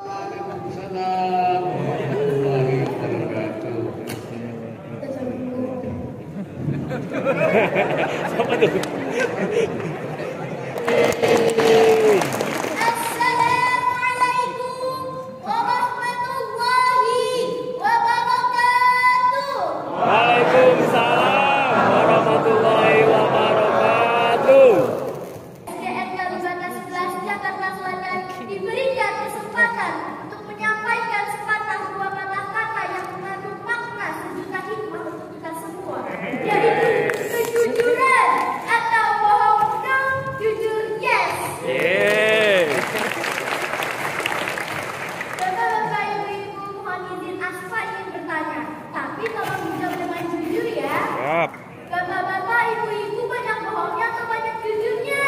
Waalaikumsalam warahmatullahi wabarakatuh. Siapa tuh? Assalamualaikum warahmatullahi wabarakatuh. Waalaikumsalam warahmatullahi wabarakatuh. SDN Kalibata 11 Jakarta Selatan diberikan kesempatan untuk menyampaikan sepatah dua patah kata yang mengandung makna sejuta hikmah untuk kita semua, yaitu kejujuran atau bohong no, jujur yes. Bapak-bapak, ibu-ibu, mohon izin Asfa ingin bertanya, tapi tolong dijawab dengan jujur ya. Siap. Bapak-bapak, ibu-ibu, banyak bohongnya atau banyak jujurnya?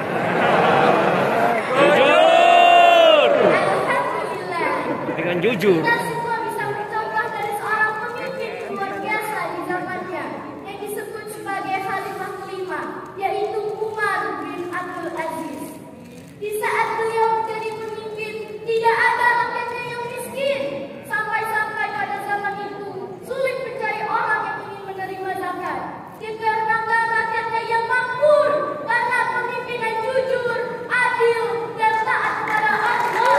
Jujur. Alhamdulillah. Dengan jujur. Kita semua bisa mencontoh dari seorang pemimpin luar biasa di zamannya yang disebut sebagai Khalifah kelima, yaitu Umar bin Abdul Aziz. Di saat beliau menjadi pemimpin, tidak ada rakyatnya yang miskin. Sampai-sampai pada zaman itu sulit mencari orang yang ingin menerima zakat. Dikarenakan rakyatnya yang makmur karena pemimpin yang jujur, adil, dan taat kepada Allah.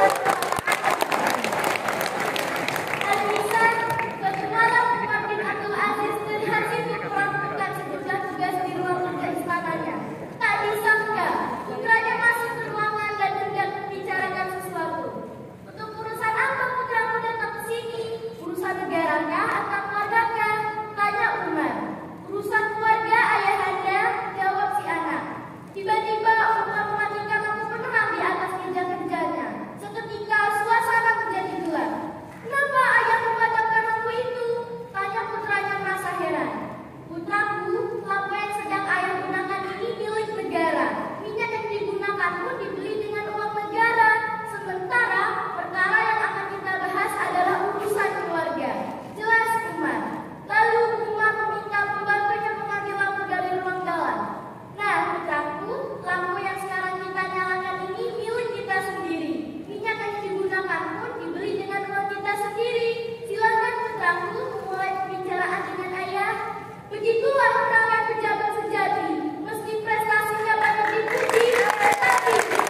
Al-Misal, suatu malam Umar bin Abdul Aziz terlihat sibuk melakukan sejumlah tugas di ruang kerja istananya. Tak disangka, putranya masuk ke ruangan dan hendak membicarakan sesuatu. Untuk urusan apa putramu datang ke sini? Urusan negara kah atau keluarga kah? Tanya Umar. Urusan keluarga ayahanda, jawab si anak. Tiba-tiba Umar mematikan lampu penerang di atas meja kerjanya. Seketika suasana menjadi gelap. Kenapa ayah memadamkan lampu itu? Tanya putranya merasa heran. Putraku, lampu yang sedang ayah gunakan ini milik negara. Minyak yang digunakan pun dibeli dengan uang negara. Sementara perkara yang akan kita bahas adalah urusan keluarga. Jelas Umar. Lalu Umar meminta pembantunya mengambil lampu dari ruang dalam. Nah, putraku, lampu yang sekarang kita nyalakan ini milik kita sendiri. Minyak yang digunakan pun dibeli dengan uang kita sendiri. Silakan putraku memulai pembicaraan dengan ayah. Begitulah perangai pejabat sejati. Meski prestasinya banyak dipuji, tetapi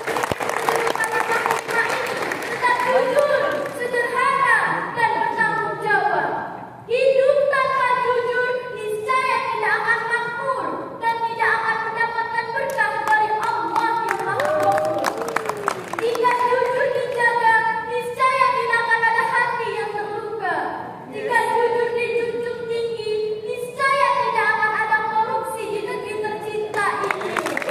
tetap jujur, sederhana, dan bertanggung jawab. Hidup tanpa jujur niscaya tidak akan makmur dan tidak akan mendapatkan berkah dari Allah yang Maha Ghafur. Jika jujur dijaga, niscaya tidak akan ada hati yang terluka. Jika jujur dijunjung tinggi, niscaya tidak akan ada korupsi di negeri tercinta ini.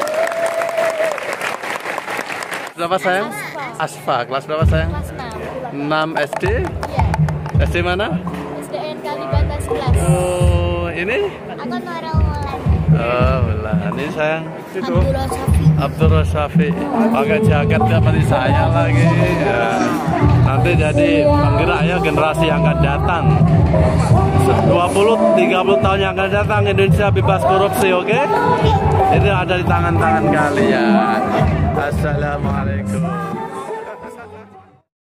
Berapa sayang? Asfa. Kelas berapa sayang? Kelas 6. 6 SD? Iya. SD mana? SDN Kalibata 11. Oh, ini? Aku Nurul Wulan. Oh, lah. Ini sayang. Itu. Abdul Safi. Abdul Syafi. Pakai jaket seperti saya lagi. Ya. Nanti jadi penggerak ya generasi yang akan datang. 20-30 tahun yang akan datang Indonesia bebas korupsi, oke? Itu ada di tangan-tangan kalian. Assalamualaikum.